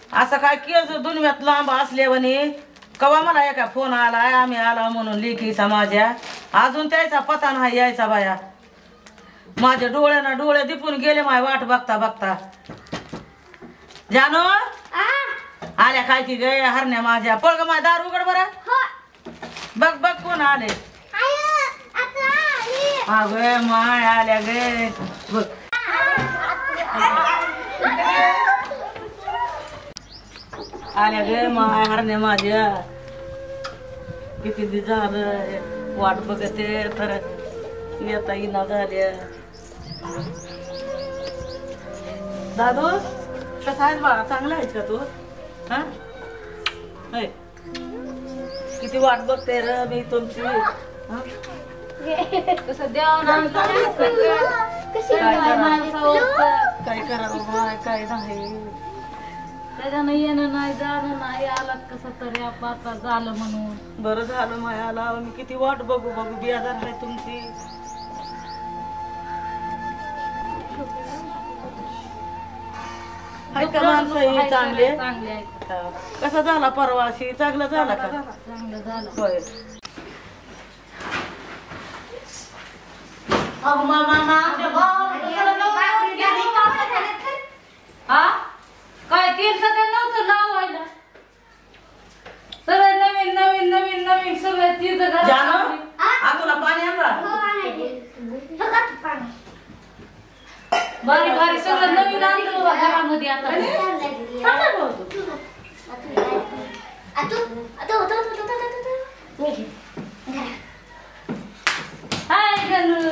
असं काय केस दुनियात लांब असल्यावानी कवा मला एका फोन आलाय आम्ही आला म्हणून लेकीचा माझ्या अजून त्याचा पता नाही यायचा बाया माझ्या डोळ्याना डोळे दिपून गेले माय वाट बघता बघता जानू आल्या काय की गे हरण्या माझ्या पळ ग माझ्या दार उघड बरं बघ बघ कोण आले गे माय आल्या गे बघ आल्या गे माय हरण्या माझ्या किती दिवस झालं वाट बघते तर येता येईना झाल्या दादू कसा आहेस बाळा चांगला आहेस का तू हा किती वाट बघते र मी तुमची काय करावं काय नाही त्याच्यानं येणं नाही जाणं नाही आलात कसं तरी आता झालं म्हणून बरं झालं मायाला मी किती वाट बघू बघू बेजार आहे तुमची माणसं चांगले कसा झाला परवाशी चांगला झाला का चांगलं झालं होय काय केलं तर नव्हतं लावायला सगळं नवीन नवीन नवीन नवीन सगळं तिथं जानू तुला पाणी आण बारी बारी सगळं नवीन आणलं बाबा घरामध्ये आता हाय गणू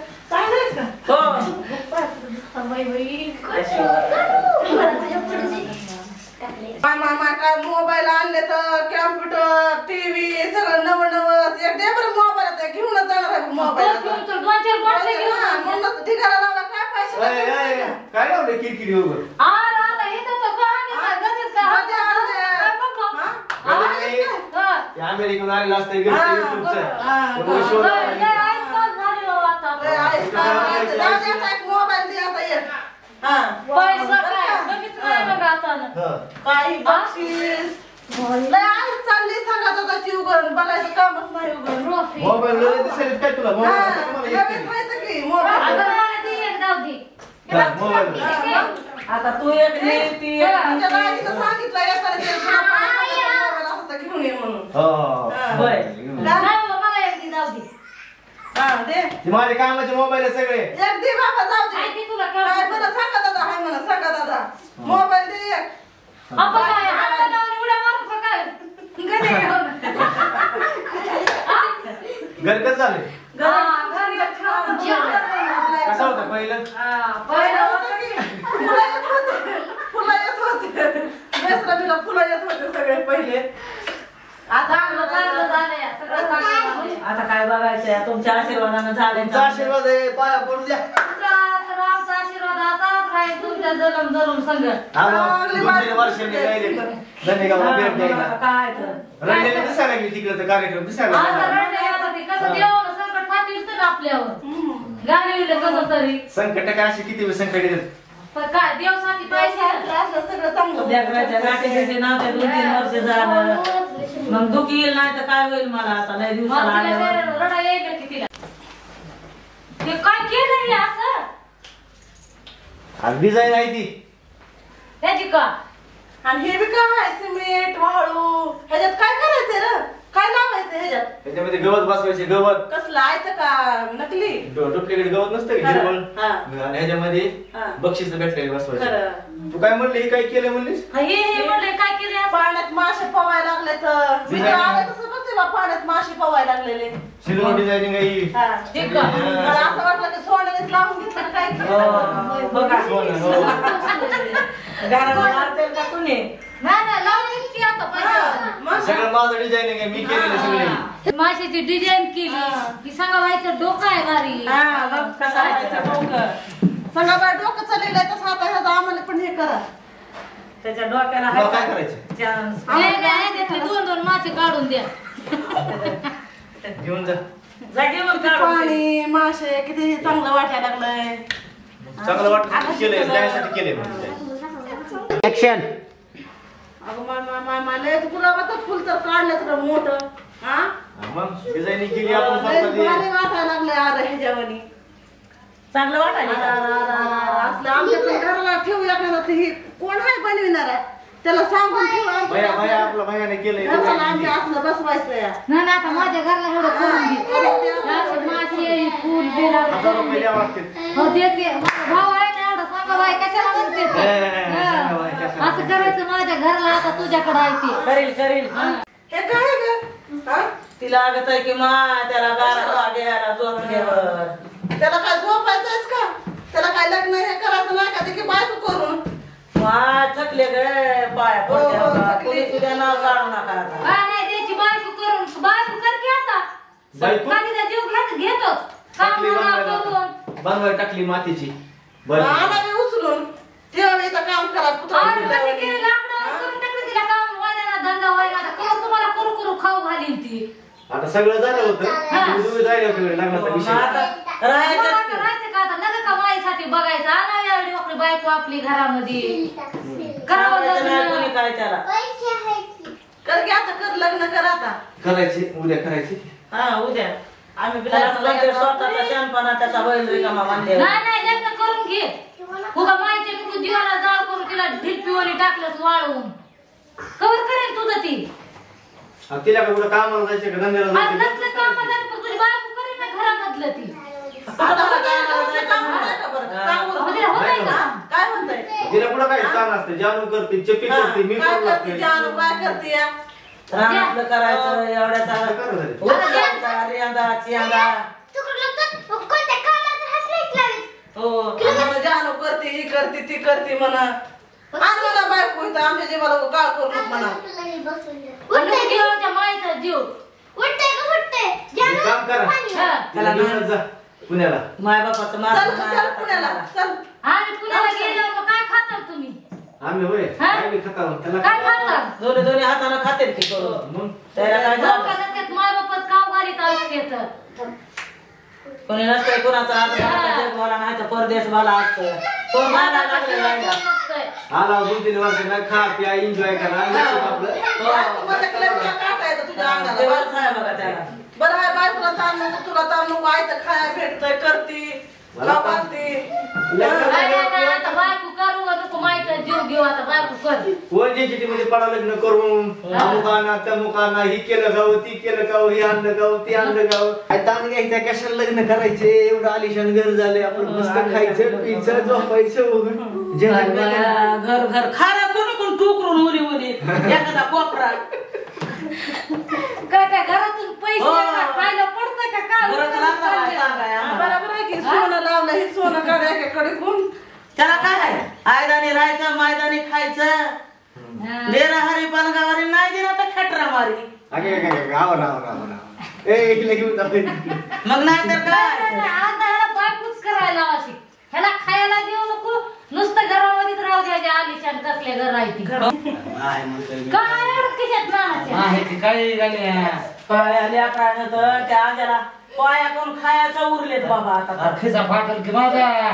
काय मोबाईल आणले तर कॅम्प्युटर टीव्ही सगळं नवं नवं एक दे बरं मोबाईल घेऊनच जाणार आहे मोबाईल म्हणून ठिकाणा लावला काय पैसे काय लावले किरकिरी वगैरे अमेरिकन आलेलं असतं मोबाईल दे आता एक काही बक्षीस चालली सांगा त्याची उघड बघायचं कामच नाही उघड मोबाईल दिसेल काय तुला आता तू एक ती सांगितलं घेऊन ये म्हणून माझ्या कामाचे मोबाईल आहे सगळे एक दे बाबा जाऊ दे तुला काय म्हणा सांगा दादा हाय म्हणा सांगा दादा मोबाईल दे एक घर कसं झालं कसं होतं पहिलं फुलं येत होते सगळे पहिले आता काय बघायचंय तुमच्या आशीर्वादानं झाले आशीर्वाद आहे पाया पडू द्या तुमच्या जलम जलम संगत काय दिसायला लागली तिकडे तर कार्यक्रम दिसायला आपल्यावर गाडी कसं तरी संकट काय अशी किती संकट येतात काय देवसाठी पैसे सगळं चांगलं गाठी ना 2-3 वर्ष झालं मग दुखी येईल नाही तर काय होईल मला आता लय दिवसाला रडा येईल कितीला ते काय केलं असं डिझाईन आहे ती त्याची का आणि हे बी काय आहे सिमेंट वाळू ह्याच्यात काय करायचंय र काय लावायचं ह्याच्यात त्याच्यामध्ये गवत बसवायचे गवत कसलं आहे का नकली डुप्लिकेट गवत नसतं का हिरवळ आणि ह्याच्यामध्ये बक्षीस भेटलेले बसवायचे तू काय म्हणले काय केलं म्हणलीस हे म्हणले काय केलं पाण्यात मासे पवायला लागले तर मी कसं बघते बा पाण्यात मासे पवायला लागलेले सिल्वर डिझायनिंग आहे मला असं वाटलं की सोन्यानेच लावून घेतलं काय बघा का कुणी सगळं माझं डिझायनिंग आहे मी केलेलं सगळे माशाची डिझाईन केली की सांगा व्हायचं डोकं आहे गाडी सांगा बाय डोकं चाललेलं तसं आता ह्याचं आम्हाला पण हे करा त्याच्या डोक्याला काय करायचं 2-2 मासे काढून द्या घेऊन जा पाणी मासे किती चांगलं वाटायला लागलंय चांगलं वाटत केलंय त्यासाठी केलंय ऍक्शन अगं माय लय गुलाबाचं फुल तर काढलं तर मोठं. हा मग डिझाईनिंग केली आपण स्वतःची. वाटायला लागले अरे ह्याच्यावानी चांगलं वाटायला असलं आमच्या घराला ठेवूया का ही कोण आहे बनविणार आहे त्याला सांगून ठेवू. भैया आपला भैयाने केलंय. घराला आमच्या असलं बसवायचं या. नाही आता माझ्या घरला एवढं करून घे. मासे फुल बिल 1000 रुपये द्यावं लागतील. हो देते. भाऊ आहे ना एवढं सांगा बाई कशाला म्हणते असं करायचं माझ्या घरला आता तुझ्याकडे आहे ते करील हे काय ग तिला लागत आहे की मा त्याला गारा घ्यायला झोप घ्यावर त्याला काय झोपायचंच का त्याला काय लग्न हे करायचं नाही का ते की बायको करून मा थकले ग पाया पडल्या कोणी तुझ्या नाव काढू नका आता. काय नाही त्याची बायको करून बायको कर की आता कधीचा जीव घेतो काम करून बनवायला टाकली मातीची. बरं आणा मी उचलून ठेवा इथं काम करा धंदा व्हायला तुम्हाला करू करू खाऊ घालीन ती. आता सगळं झालं होतं तुम्ही जायला होते लग्नाचा विषय. राहायचं का आता नका का माईसाठी बघायचं आणा एवढी आपली बायको आपली घरामध्ये करावं काय त्याला कर की आता कर लग्न कर आता करायचे उद्या करायचे. हा उद्या आम्ही स्वतःचा शहाणपणा त्याचा बैल रिकामा मानले. नाही लग्न करून घे. उगा माईच्या नको जीवाला जाळ करून तिला ढीप पिवणी टाकलंस वाळवून कवर करेल तुझं ती. तिला का कुठं कामाला जायचं का धंद्याला जायचं. नसलं काम तुझी बायको करेल ना घरामधलं ती. काय म्हणताय तिला कुठं काही काम असतं. जानू करते चप्पी करते मी करू लागते. जानू काय करते रानातलं करायचं एवढ्याचा हो जानू करते ही करते ती करते म्हणा मला बायको इथं आमच्या जीवाला काळ करू नको म्हणा. माईचा जीव काम करा त्याला घेऊन जा पुण्याला. माय बापाचं मार पुण्याला चल. आणि पुण्याला गेल्यावर मग काय खाता तुम्ही. आम्ही होय काय बी खाता त्याला काय खाता दोन्ही हाताने खाते की करून मग त्याला काय झालं माय बापाच काव घालीत असते कोणी नसतंय कोणाचा जगवाला नाही तर परदेश वाला असतं कोण मला आला 2-3 वर्ष नाही खा प्या एन्जॉय करा आपलं. बरं आहे बायकोला ताण नको तुला ताण नको आहे तर खाया भेटतंय करती बायको करू नको माहिती जीव घेऊ आता बायको कर. कोण जे मध्ये पडा लग्न करून अमुकाना तमुकाना ही केलं गाव ती केलं गाव हे आणलं गाव ते आणलं गाव. ताण घ्यायचं कशाला लग्न करायचे. एवढं आलिशान घर झाले आपण मस्त खायचं पियचं झोपायचं घर घर खारा कोणी कोण टुकरून मुली एखादा कोपरा काय काय घरातून पैसे खायला पडतं का बरोबर आहे की सोनं लावलं हे सोनं काढायकडे कोण त्याला काय आहे आयदानी राहायचं मैदानी खायचं देरा हरी पलगावारी नाही दिला तर खटरा मारी मग नाही तर काय आता ह्याला बायकोच करायला अशी ह्याला खायला देऊ नको नुसतं घरामध्येच राहू द्यायचे आलिशान कसले घर राहते काय एवढं खिशात नानाच्या काय त्या आज्याला पाया कोण खायचा उरलेत बाबा आता खिसा फाटल की माझा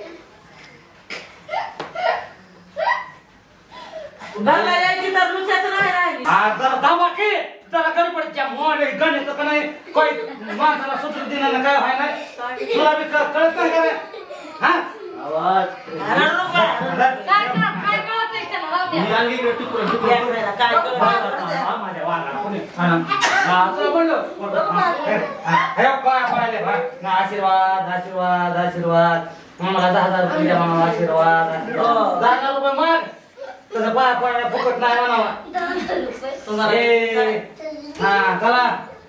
घरला यायची तर लुच्याच नाही राहिली. जरा धावा की जरा गडबडच्या मोडे गणित का नाही काही माणसाला सूत्र दिनाला काय व्हाय नाही तुला बी कळत नाही का रे हा आवाज काय कळत नाही त्याला राहू द्या. काय माझ्या वाला कोणी तुला म्हणलं हे पाय पडायले भाई आशीर्वाद आशीर्वाद आशीर्वाद मला 10,000 रुपये द्या मला आशीर्वाद 10,000 रुपये माग तसं पाय पडायला फुकट नाही म्हणावा. हा चला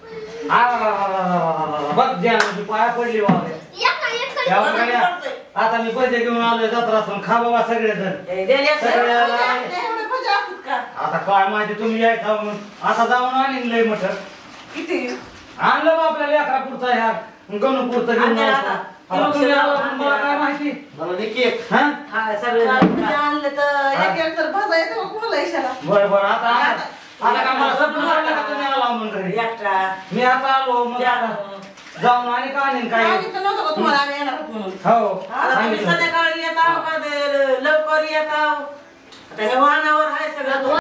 बघ द्या पाया पडली बाबा आता मी पैसे घेऊन आलोय जत्रा खा बाबा सगळेजण आता काय माहिती तुम्ही यायचा म्हणून आता जाऊन आणीन लय मोठं किती आणलं बा आपल्या लेकरा पुरता ह्या गणू पुरतं घेऊन मला काय माहिती मला देखील आणलं तर एक तर भाजा येतो कोणाला इशारा बरं बरं आता आता काय मला सगळं वाटलं का तुम्ही आला म्हणून एकटा मी आता आलो मग जाऊन आणि का आणीन काय नव्हतं का तुम्हाला आम्ही येणार म्हणून हो संध्याकाळी येत आहो का लवकर येत आहो आता हे वाहनावर आहे सगळं